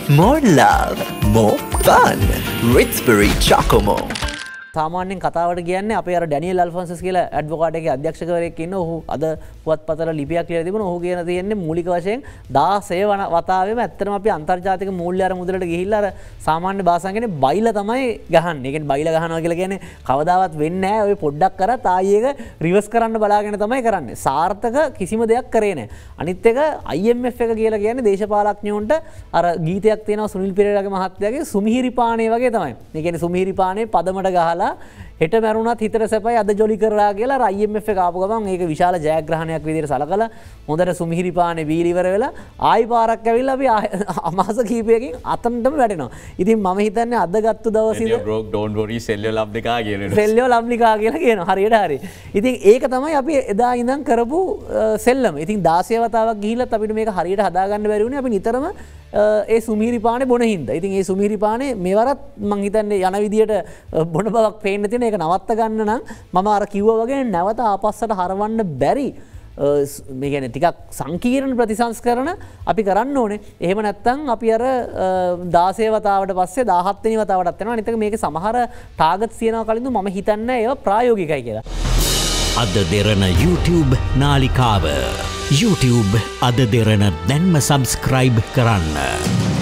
more love, more fun. Ritz-Berry Chocomo. සාමාන්‍යයෙන් කතාවට කියන්නේ අපේ අර ඩැනියල් අල්ෆොන්සස් කියලා ඇඩ්වොකේට් එකේ අධ්‍යක්ෂකවරයෙක් ඉන්න ඔහු අද පුවත්පතට ලිපියක් ලියලා තිබුණා. ඔහු කියන තියෙන්නේ මූලික වශයෙන් 16 වතාවෙම ඇත්තටම අපි අන්තර්ජාතික මූල්‍ය අර මුදලට ගිහිල්ලා අර සාමාන්‍ය භාෂාවෙන් කියන්නේ බයිලා තමයි ගහන්නේ. ඒ කියන්නේ බයිලා ගහනවා කියලා කියන්නේ කවදාවත් වෙන්නේ නැහැ. ඔය පොඩ්ඩක් කරත් ආයි ඒක රිවර්ස් කරන්න බලාගෙන තමයි කරන්නේ. සාර්ථක කිසිම දෙයක් කරේ නැහැ. අනිත් එක IMF එක කියලා කියන්නේ දේශපාලඥයන්ට අර ගීතයක් තියෙනවා සුනිල් පෙරේරාගේ මහත්තයාගේ සුමිහිරි පානේ වගේ තමයි. ඒ කියන්නේ සුමිහිරි පානේ පදමට ගහලා හෙට මැරුණත් හිතට සැපයි අද ජොලි කරලා කියලා IMF එක ආපු ගමන් ඒක විශාල ජයග්‍රහණයක් විදිහට සලකලා හොඳට සුමිහිරි පානේ බීලි ඉවර වෙලා ආයි පාරක් ඇවිල්ලා අපි මාස කිහිපයකින් අතනටම වැටෙනවා. ඉතින් මම හිතන්නේ අද ගත්ත දවසේ broke don't worry sell your lovely car කියලා. sell your lovely car කියලා කියනවා. හරියට හරි. ඉතින් ඒක තමයි අපි එදා ඉඳන් කරපු සෙල්ලම. ඉතින් 16 වතාවක් ගිහිල්ලත් අපිට මේක හරියට හදාගන්න බැරි වුණේ අපි නිතරම ඒ සුමිහිරි පානේ බොන හින්දා. ඉතින් ඒ සුමිහිරි පානේ මෙවරත් මං හිතන්නේ යන විදියට බොන බවක් පේන්න තියෙන. ඒක නවත්ත ගන්න නම් මම අර කිව්වා වගේ නැවත ආපස්සට හරවන්න බැරි මේ කියන්නේ ටිකක් සංකීර්ණ ප්‍රතිසංස්කරණ අපි කරන්න ඕනේ. එහෙම නැත්නම් අපි අර 16 වතාවට පස්සේ 17 වෙනි වතාවටත් යනවා. අනිත් එක මේකේ සමහර ටාගට්ස් තියනවා කලින්ද මම හිතන්නේ ඒවා ප්‍රායෝගිකයි කියලා. අද දෙරණ YouTube නාලිකාව YouTube අද දෙරණ දැන්ම සබස්ක්‍රයිබ් කරන්න.